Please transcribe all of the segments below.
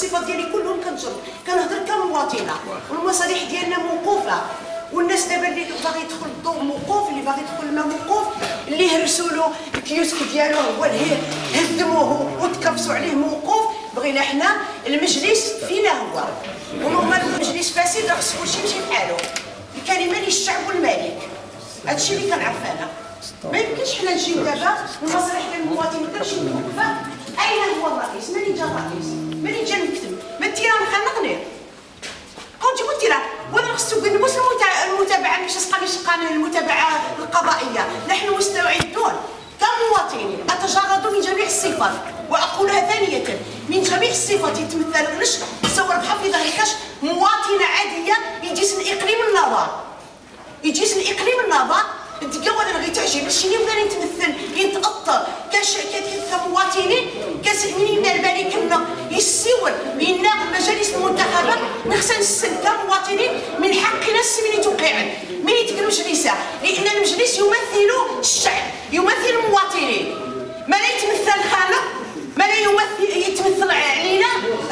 الصفات ديالي كلهم كنهضر كمواطنه، والمصالح ديالنا موقوفه، والناس دابا اللي باغي يدخل الضوء موقوف، اللي باغي يدخل الماء موقوف، اللي هرسوا له الكيوسك ديالو هو اللي هدموه وتكبسوا عليه موقوف. بغينا حنا المجلس فينا هو، ونورمال المجلس فاسد راه خص كلشي يمشي بحالو. الكلمه للشعب والملك، هادشي اللي كنعرف انا. ما يمكنش حنا نجيو دابا المصالح ديال المواطن تمشي موقفه. اين هو الرئيس؟ منين جا الرئيس؟ منين جا المكتب؟ ما التيران خلقني كنت قلت لها وانا خصو نبوس المتابعه باش تسقى المتابعه القضائيه. نحن مستعدون كمواطنين اتجرد من جميع الصفات، واقولها ثانيه من جميع الصفات يتمثل غنش تصور بحفظ ظهركاش مواطنه عاديه يجيس الاقليم النظر، يجيس الاقليم النظر تلقى وانا غير تعجب الشيء اللي بغينا نتمثل يتاثر كمواطنين من الملك كنا يسول لنا مجالس المنتخبات نخصنا نسن كمواطنين من حقنا السمين توقيعا من يتقال مجلسه، لان المجلس يمثل الشعب يمثل المواطنين، ما لا يتمثل الخالق ما لا يتمثل علينا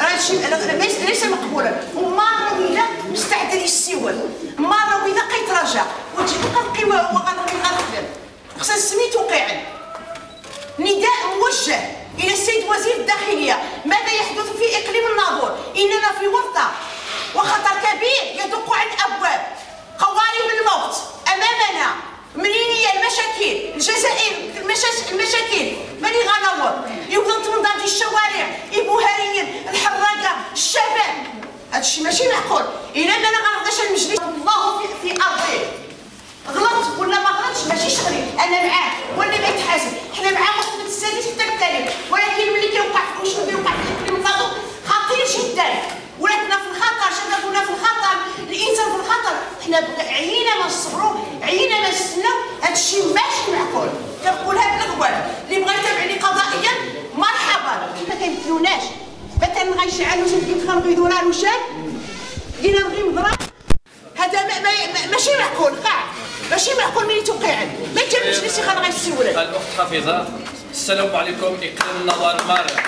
ليس مقبولا. وما روينا مستعد يسول ما روينا كيتراجع وتجي تلقى وغنغفر خصنا السمين توقيعا. نداء موجه الى السيد وزير الداخليه، ماذا يحدث في اقليم الناظور؟ اننا في ورطه وخطر كبير يدق على الابواب، قوارب الموت امامنا. منين هي المشاكل؟ الجزائر المشاكل ماني غنور يوضن تنضاد الشوارع البهاريين الحراقه الشباب. هادشي ماشي معقول. الا ما غنرضاش المجلس الله في ارضه غلط ولا ما غلطش ماشي شغلي، انا معاه ولا ما يتحاسب، حنا معاه مصطفى السادس حتى الثالث. ولكن ملي كيوقع وشنو كيوقع في الاقليم الناظور خطير جدا. ولادنا في الخطر، شبابنا في الخطر، الانسان في الخطر. حنا عيينا ما نصبروا، عيينا ما نستناو، هادشي ماشي معقول. كنقولها بالغوال اللي بغى يتابعني قضائيا مرحبا. ما كيمثلوناش مثلا غيشعلوا كيتخانقوا يدوروا روشان لينا نبغي مضرب. هذا ماشي معقول قاع، ماشي معقول ملي توقيعا ما جا المجلس يخرج غيسولك. الاخت حفيظه السلام عليكم. اقليم النظر مارع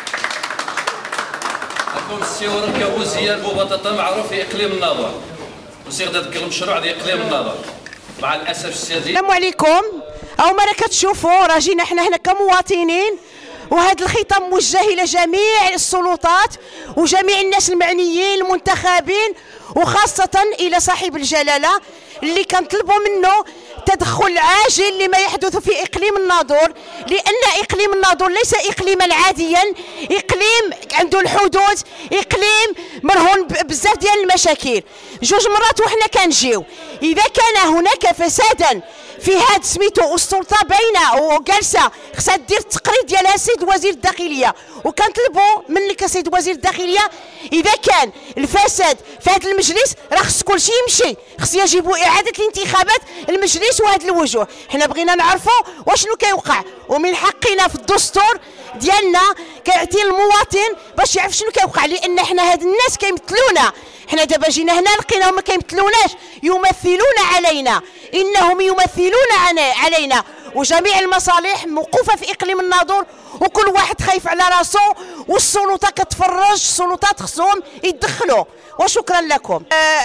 أكون السيور كوزير بوبطاطا معروف في اقليم النظر وصيغ ذاك المشروع ديال اقليم النظر. مع الاسف الشديد السلام عليكم. او ما كتشوفوا راه جينا حنا هنا كمواطنين، وهذا الخطاب موجه الى جميع السلطات وجميع الناس المعنيين المنتخبين، وخاصه الى صاحب الجلاله اللي كنطلبوا منه تدخل عاجل لما يحدث في اقليم الناظور، لان اقليم الناظور ليس اقليما عاديا، اقليم عنده الحدود، اقليم مرهون بزاف ديال المشاكل. جوج مرات وحنا كنجيو اذا كان هناك فسادا في هاد سميتو والسلطه باينه وجالسه خصها دير التقرير ديالها السيد وزير الداخليه، وكنطلبوا منك السيد وزير الداخليه اذا كان الفساد في هذا المجلس راه خص كلشي يمشي، خص يجب اعاده الانتخابات المجلس وهاد الوجوه. حنا بغينا نعرفوا واشنو كيوقع، ومن حقنا في الدستور ديالنا كيعطي المواطن باش يعرف شنو كيوقع، لان حنا هاد الناس كيمثلونا. حنا دابا جينا هنا لقيناهم ما كيمثلوناش، يمثلون علينا، انهم يمثلون علينا، وجميع المصالح موقوفه في اقليم الناظور، وكل واحد خايف على راسو، والسلطه كتفرج، السلطات خصهم يتدخلوا. وشكرا لكم.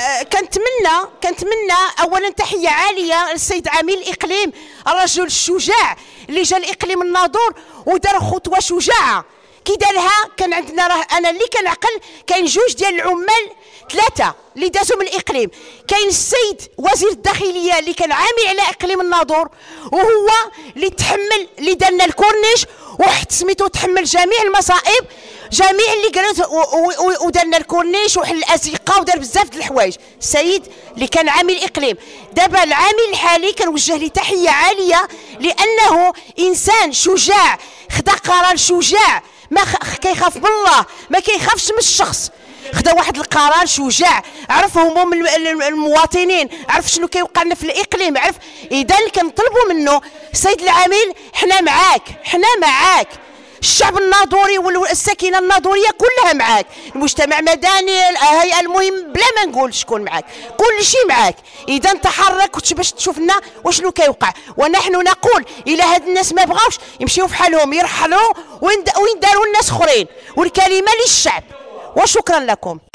كنتمنى اولا تحيه عاليه للسيد عميد الاقليم، الرجل الشجاع اللي جا لاقليم الناظور ودار خطوه شجاعه كي دارها. كان عندنا راه انا اللي كنعقل كاين جوج ديال العمال ثلاثه اللي دازوا من الاقليم، كاين السيد وزير الداخليه اللي كان عامل على اقليم الناظور، وهو اللي تحمل اللي دارنا الكورنيش وحد سميتو تحمل جميع المصائب، جميع اللي قالت ودارنا الكورنيش وحل الازقه ودار بزاف د الحوايج. السيد اللي كان عامل اقليم، دابا العامل الحالي كنوجه ليه تحيه عاليه لانه انسان شجاع، خدا قرار شجاع، ما كيخاف من الله، ما كيخافش من الشخص، خدا واحد القرار شجاع، عرف هموم المواطنين، عرف شنو كيوقع لنا في الاقليم، عرف. اذا كنطلبوا منه السيد العامل حنا معاك، الشعب الناظوري والساكنه الناظوريه كلها معاك، المجتمع المدني، الهيئه، المهم بلا ما نقول شكون معاك، كل شيء معاك. اذا تحرك باش تشوف لنا وشنو كيوقع. ونحن نقول الى هاد الناس ما بغاوش يمشيو في حالهم، يرحلوا وين داروا الناس اخرين، والكلمه للشعب، وشكرا لكم.